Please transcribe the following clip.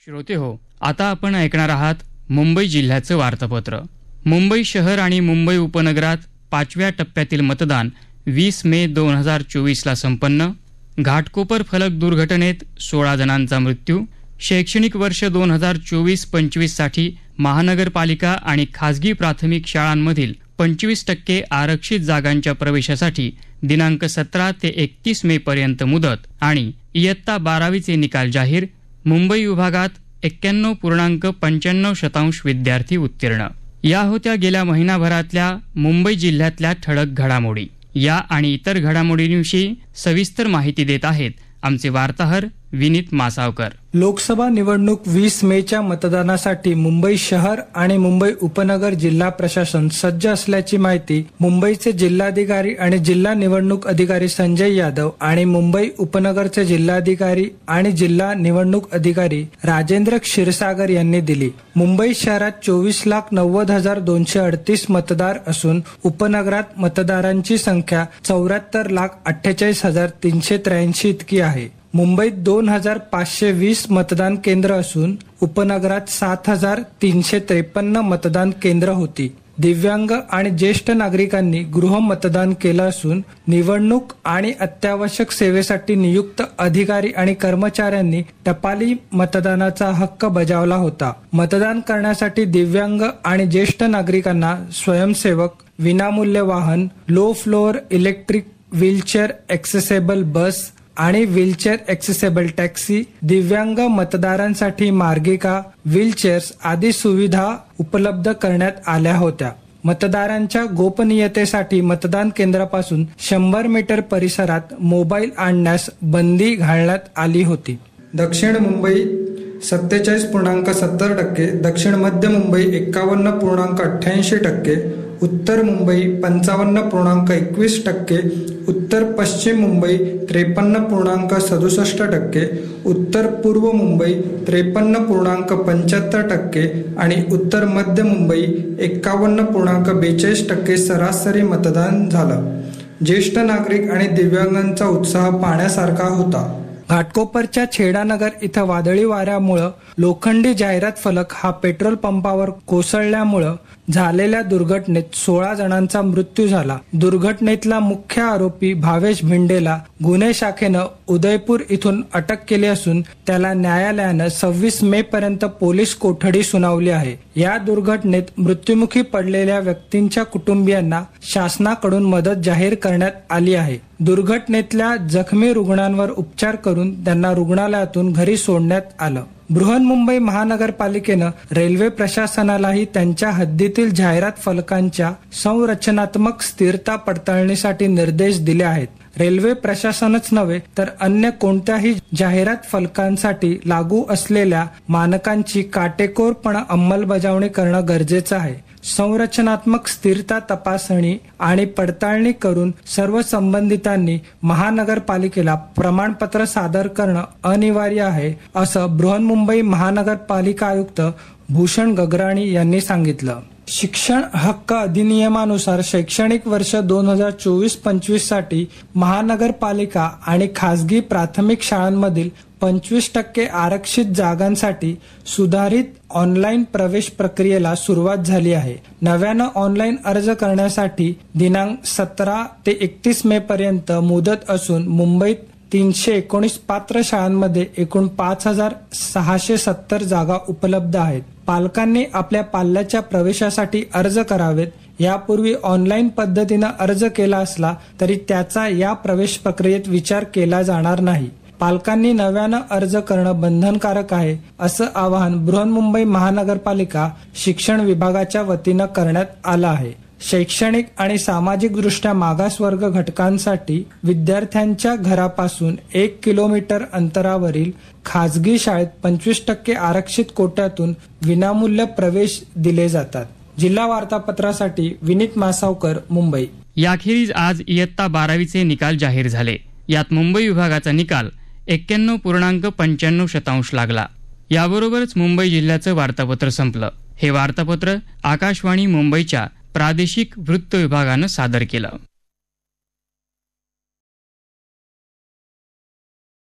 श्रोते हो, आता आपण ऐकणार आहात मुंबई जिल्ह्याचं वार्तापत्र. मुंबई शहर आणि मुंबई उपनगरात 5व्या टप्प्यातील मतदान 20 मे 2024ला संपन्न. घाटकोपर फलक दुर्घटनेत 16 जणांचा मृत्यू. शैक्षणिक वर्ष 2024-25 साठी महानगरपालिका आणि खासगी प्राथमिक शाळांमधील 25% आरक्षित जागांच्या प्रवेशासाठी दिनांक 17 ते 31 मे पर्यंत मुदत आणि इयत्ता 12वीचे निकाल जाहीर. मुंबई विभागात 91.95% विद्यार्थी उत्तीर्ण. या होत्या गेल्या महिनाभरातल्या मुंबई जिल्ह्यातल्या ठळक घडामोडी. या आणि इतर घडामोडींविषयी सविस्तर माहिती देत आहेत आमचे वार्ताहर विनीत मासावकर. लोकसभा निवडणूक 20 मेच्या मतदानासाठी मुंबई शहर आणि मुंबई उपनगर जिल्हा प्रशासन सज्ज असल्याची माहिती मुंबईचे जिल्हाधिकारी आणि जिल्हा निवडणूक अधिकारी संजय यादव आणि मुंबई उपनगरचे जिल्हाधिकारी आणि जिल्हा निवडणूक अधिकारी राजेंद्र क्षीरसागर यांनी दिली. मुंबई शहरात 24,90,238 मतदार असून उपनगरात मतदारांची संख्या 74,48,383 इतकी आहे. मुंबईत 2,520 मतदान केंद्र असून उपनगरात 7,353 मतदान केंद्र होती. दिव्यांग आणि ज्येष्ठ नागरिकांनी गृह मतदान केलं असून निवडणूक आणि अत्यावश्यक सेवेसाठी नियुक्त अधिकारी आणि कर्मचाऱ्यांनी टपाली मतदानाचा हक्क बजावला होता. मतदान करण्यासाठी दिव्यांग आणि ज्येष्ठ नागरिकांना स्वयंसेवक, विनामूल्य वाहन, low floor electric wheelchair accessible bus आणि व्हीलचेअर ॲक्सेसेबल टॅक्सी, दिव्यांग मतदारांसाठी मार्गिका, व्हीलचेअर्स आदी सुविधा उपलब्ध करण्यात आल्या होत्या. मतदारांच्या गोपनीयतेसाठी मतदान केंद्रापासून 100 मीटर परिसरात मोबाईल आणण्यास बंदी घालण्यात आली होती. दक्षिण मुंबई 47.70%, दक्षिण मध्य मुंबई 51.88%, उत्तर मुंबई 55.21%, उत्तर पश्चिम मुंबई 53.67%, उत्तर पूर्व मुंबई 53.75% आणि उत्तर मध्य मुंबई 51.42% सरासरी मतदान झालं. ज्येष्ठ नागरिक आणि दिव्यांगांचा उत्साह पाहण्यासारखा होता. घाटकोपरच्या छेडानगर इथं वादळी वाऱ्यामुळं लोखंडी जाहिरात फलक हा पेट्रोल पंपावर कोसळल्यामुळं झालेल्या दुर्घटनेत 16 जणांचा मृत्यू झाला. दुर्घटनेतला मुख्य आरोपी भावेश भिंडेला गुन्हे शाखेनं उदयपूर इथून अटक केली असून त्याला न्यायालयानं 26 मे पर्यंत पोलीस कोठडी सुनावली आहे. या दुर्घटनेत मृत्युमुखी पडलेल्या व्यक्तींच्या कुटुंबियांना शासनाकडून मदत जाहीर करण्यात आली आहे. दुर्घटनेतल्या जखमी रुग्णांवर उपचार करून त्यांना रुग्णालयातून घरी सोडण्यात आलं. बृहन्मुंबई महानगरपालिकेनं रेल्वे प्रशासनालाही त्यांच्या हद्दीतील जाहिरात फलकांच्या संरचनात्मक स्थिरता पडताळणीसाठी निर्देश दिले आहेत. रेल्वे प्रशासनच नव्हे तर अन्य कोणत्याही जाहिरात फलकांसाठी लागू असलेल्या मानकांची काटेकोरपणे अंमलबजावणी करणं गरजेचं आहे. संरचनात्मक स्थिरता तपासणी आणि पडताळणी करून सर्व संबंधितांनी महानगरपालिकेला प्रमाणपत्र सादर करणं अनिवार्य आहे, असं बृहन्मुंबई महानगरपालिका आयुक्त भूषण गगराणी यांनी सांगितलं. शिक्षण हक्क अधिनियमानुसार शैक्षणिक वर्ष 2024-25 साठी महानगरपालिका आणि खासगी प्राथमिक शाळांमधील 25% आरक्षित जागांसाठी सुधारित ऑनलाईन प्रवेश प्रक्रियेला सुरुवात झाली आहे. नव्यानं ऑनलाईन अर्ज करण्यासाठी दिनांक 17 ते 31 मे पर्यंत मुदत असून मुंबईत 319 पात्र शाळांमध्ये एकूण 5,670 जागा उपलब्ध आहेत. पालकांनी आपल्या पाल्याच्या प्रवेशासाठी अर्ज करावेत. यापूर्वी ऑनलाईन पद्धतीनं अर्ज केला असला तरी त्याचा या प्रवेश प्रक्रियेत विचार केला जाणार नाही. पालकांनी नव्यानं अर्ज करणं बंधनकारक आहे, असं आवाहन बृहन्मुंबई महानगरपालिका शिक्षण विभागाच्या वतीनं करण्यात आलं आहे. शैक्षणिक आणि सामाजिकदृष्ट्या मागासवर्ग घटकांसाठी विद्यार्थ्यांच्या घरापासून 1 किलोमीटर अंतरावरील खासगी शाळेत 25% आरक्षित कोट्यातून विनामूल्य प्रवेश दिले जातात. जिल्हा वार्तापत्रासाठी विनीत मासावकर, मुंबई. याखेरीज आज इयत्ता 12वीचे निकाल जाहीर झाले. यात मुंबई विभागाचा निकाल 91.95% लागला. याबरोबरच मुंबई जिल्ह्याचं वार्तापत्र संपलं. हे वार्तापत्र आकाशवाणी मुंबईच्या प्रादेशिक वृत्त विभागानं सादर केलं.